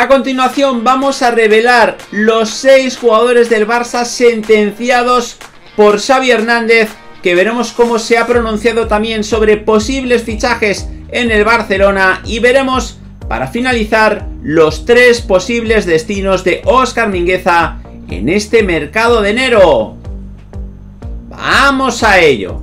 A continuación vamos a revelar los 6 jugadores del Barça sentenciados por Xavi Hernández, que veremos cómo se ha pronunciado también sobre posibles fichajes en el Barcelona, y veremos, para finalizar, los 3 posibles destinos de Óscar Mingueza en este mercado de enero. ¡Vamos a ello!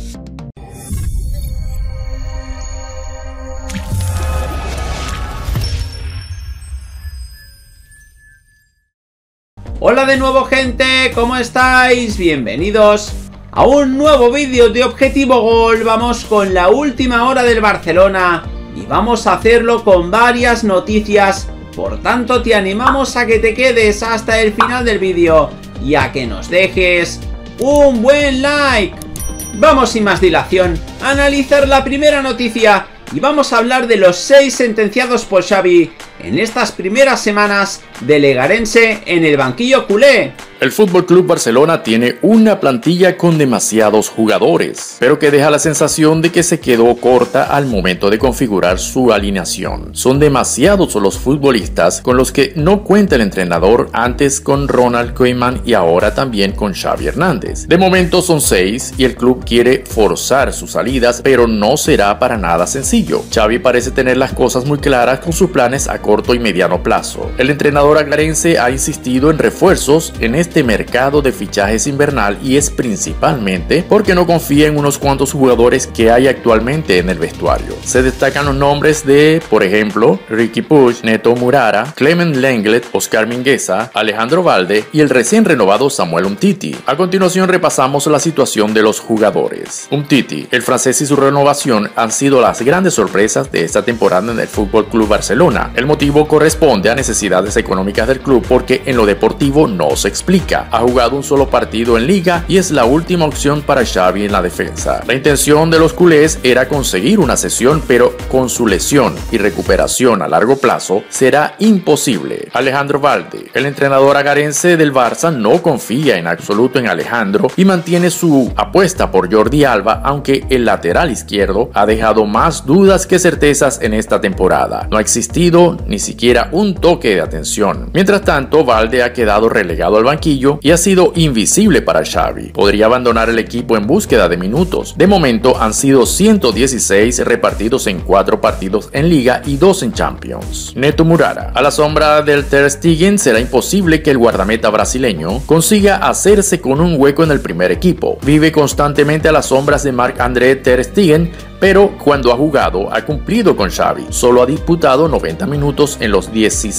Hola de nuevo, gente, ¿cómo estáis? Bienvenidos a un nuevo vídeo de Objetivo Gol. Vamos con la última hora del Barcelona y vamos a hacerlo con varias noticias. Por tanto, te animamos a que te quedes hasta el final del vídeo y a que nos dejes un buen like. Vamos sin más dilación a analizar la primera noticia y vamos a hablar de los 6 sentenciados por Xavi en estas primeras semanas de Legarense en el banquillo culé. El FC Barcelona tiene una plantilla con demasiados jugadores, pero que deja la sensación de que se quedó corta al momento de configurar su alineación. Son demasiados los futbolistas con los que no cuenta el entrenador, antes con Ronald Koeman y ahora también con Xavi Hernández. De momento son 6 y el club quiere forzar sus salidas, pero no será para nada sencillo. Xavi parece tener las cosas muy claras con sus planes a corto y mediano plazo. El entrenador aglarense ha insistido en refuerzos en este mercado de fichajes invernal, y es principalmente porque no confía en unos cuantos jugadores que hay actualmente en el vestuario. Se destacan los nombres de, por ejemplo, Riqui Puig, Neto Murara, Clement Lenglet, Óscar Mingueza, Alejandro Valde y el recién renovado Samuel Umtiti. A continuación repasamos la situación de los jugadores. Umtiti, el francés y su renovación han sido las grandes sorpresas de esta temporada en el FC Barcelona. El motivo corresponde a necesidades económicas del club, porque en lo deportivo no se explica. Ha jugado un solo partido en liga y es la última opción para Xavi en la defensa. La intención de los culés era conseguir una cesión, pero con su lesión y recuperación a largo plazo será imposible. Alejandro Valde, el entrenador agarense del Barça, no confía en absoluto en Alejandro y mantiene su apuesta por Jordi Alba, aunque el lateral izquierdo ha dejado más dudas que certezas en esta temporada. No ha existido ni siquiera un toque de atención. Mientras tanto, Valde ha quedado relegado al banquillo y ha sido invisible para Xavi. Podría abandonar el equipo en búsqueda de minutos. De momento han sido 116 repartidos en 4 partidos en Liga y 2 en Champions. Neto Murara, a la sombra del Ter Stegen, será imposible que el guardameta brasileño consiga hacerse con un hueco en el primer equipo. Vive constantemente a las sombras de Marc-André Ter Stegen, pero cuando ha jugado ha cumplido con Xavi. Solo ha disputado 90 minutos en los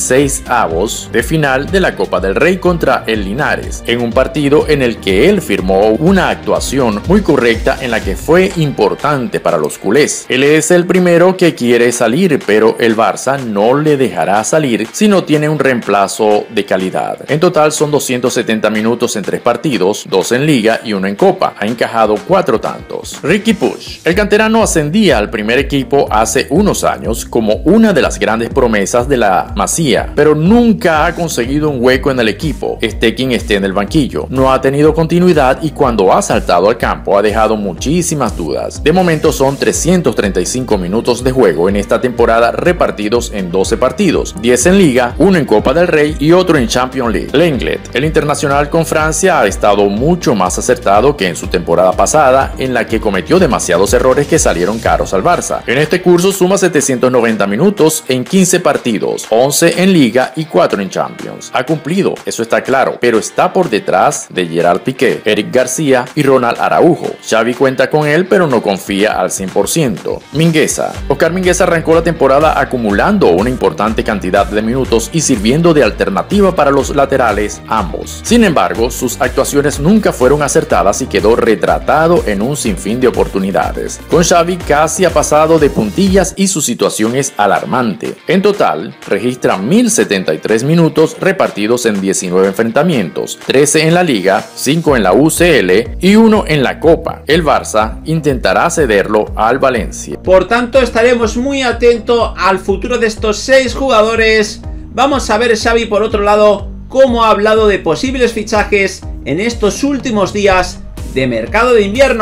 16avos de final de la Copa del Rey contra el Linares, en un partido en el que él firmó una actuación muy correcta en la que fue importante para los culés. Él es el primero que quiere salir, pero el Barça no le dejará salir si no tiene un reemplazo de calidad. En total son 270 minutos en 3 partidos, 2 en Liga y 1 en Copa. Ha encajado 4 tantos. Riqui Puig, el canterano, ascendía al primer equipo hace unos años como una de las grandes promesas de la Masía, pero nunca ha conseguido un hueco en el equipo, esté quien esté en el banquillo. No ha tenido continuidad y cuando ha saltado al campo ha dejado muchísimas dudas. De momento son 335 minutos de juego en esta temporada, repartidos en 12 partidos, 10 en Liga, 1 en Copa del Rey y otro en Champions League. Lenglet, el internacional con Francia, ha estado mucho más acertado que en su temporada pasada, en la que cometió demasiados errores que salieron caros al Barça. En este curso suma 790 minutos en 15 partidos, 11 en Liga y 4 en Champions. Ha cumplido, eso está claro, pero está por detrás de Gerard Piqué, Eric García y Ronald Araujo. Xavi cuenta con él, pero no confía al 100%. Mingueza. Óscar Mingueza arrancó la temporada acumulando una importante cantidad de minutos y sirviendo de alternativa para los laterales ambos. Sin embargo, sus actuaciones nunca fueron acertadas y quedó retratado en un sinfín de oportunidades. Con Xavi casi ha pasado de puntillas y su situación es alarmante. En total, registra 1073 minutos repartidos en 19 enfrentamientos, 13 en la Liga, 5 en la UCL y 1 en la Copa. El Barça intentará cederlo al Valencia. Por tanto, estaremos muy atentos al futuro de estos 6 jugadores. Vamos a ver Xavi, por otro lado, cómo ha hablado de posibles fichajes en estos últimos días de mercado de invierno.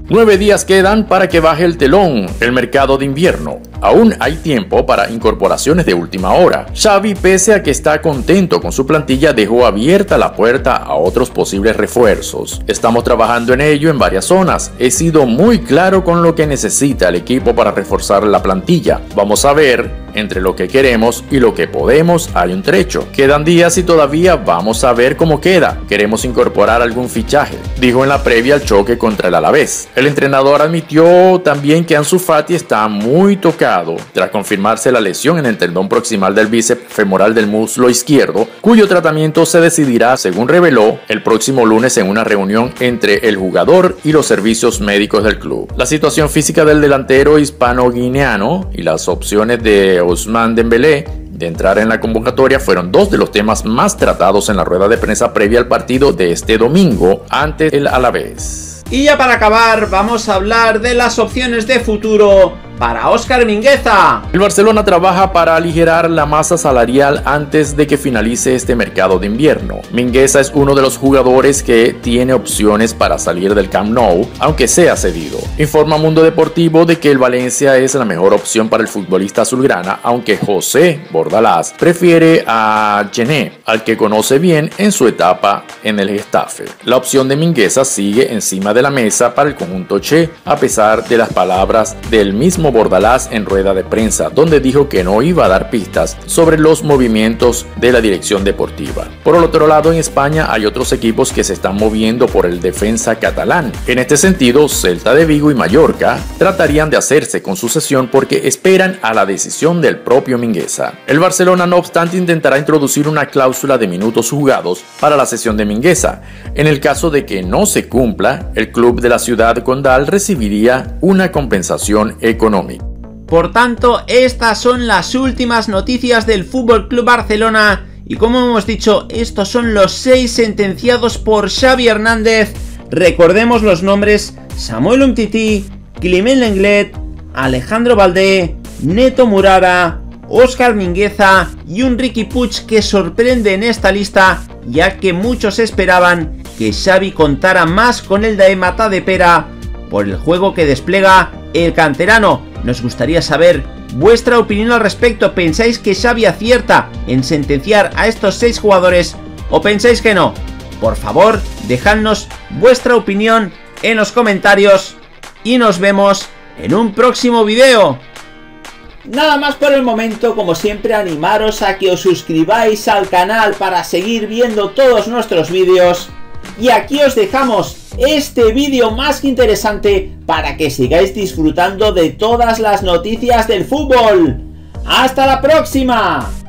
9 días quedan para que baje el telón, el mercado de invierno. Aún hay tiempo para incorporaciones de última hora. Xavi, pese a que está contento con su plantilla, dejó abierta la puerta a otros posibles refuerzos. Estamos trabajando en ello en varias zonas. He sido muy claro con lo que necesita el equipo para reforzar la plantilla. Vamos a ver. Entre lo que queremos y lo que podemos hay un trecho. Quedan días y todavía vamos a ver cómo queda. Queremos incorporar algún fichaje, dijo en la previa al choque contra el Alavés. El entrenador admitió también que Ansu Fati está muy tocado tras confirmarse la lesión en el tendón proximal del bíceps femoral del muslo izquierdo, cuyo tratamiento se decidirá, según reveló, el próximo lunes en una reunión entre el jugador y los servicios médicos del club. La situación física del delantero hispano-guineano y las opciones de Ousmane Dembélé de entrar en la convocatoria fueron dos de los temas más tratados en la rueda de prensa previa al partido de este domingo ante el Alavés. Y ya para acabar, vamos a hablar de las opciones de futuro para Óscar Mingueza. El Barcelona trabaja para aligerar la masa salarial antes de que finalice este mercado de invierno. Mingueza es uno de los jugadores que tiene opciones para salir del Camp Nou, aunque sea cedido. Informa Mundo Deportivo de que el Valencia es la mejor opción para el futbolista azulgrana, aunque José Bordalás prefiere a Gené, al que conoce bien en su etapa en el Getafe. La opción de Mingueza sigue encima de la mesa para el conjunto Che, a pesar de las palabras del mismo Bordalás en rueda de prensa, donde dijo que no iba a dar pistas sobre los movimientos de la dirección deportiva. Por el otro lado, en España hay otros equipos que se están moviendo por el defensa catalán. En este sentido, Celta de Vigo y Mallorca tratarían de hacerse con su cesión porque esperan a la decisión del propio Mingueza. El Barcelona, no obstante, intentará introducir una cláusula de minutos jugados para la cesión de Mingueza. En el caso de que no se cumpla, el club de la ciudad condal recibiría una compensación económica. Por tanto, estas son las últimas noticias del FC Barcelona y, como hemos dicho, estos son los 6 sentenciados por Xavi Hernández. Recordemos los nombres: Samuel Umtiti, Climent Lenglet, Alejandro Baldé, Neto Murara, Óscar Mingueza y un Riqui Puig que sorprende en esta lista, ya que muchos esperaban que Xavi contara más con el de Matadepera por el juego que despliega el canterano. Nos gustaría saber vuestra opinión al respecto. ¿Pensáis que Xavi acierta en sentenciar a estos 6 jugadores o pensáis que no? Por favor, dejadnos vuestra opinión en los comentarios y nos vemos en un próximo video. Nada más por el momento. Como siempre, animaros a que os suscribáis al canal para seguir viendo todos nuestros vídeos. Y aquí os dejamos este vídeo más que interesante para que sigáis disfrutando de todas las noticias del fútbol. ¡Hasta la próxima!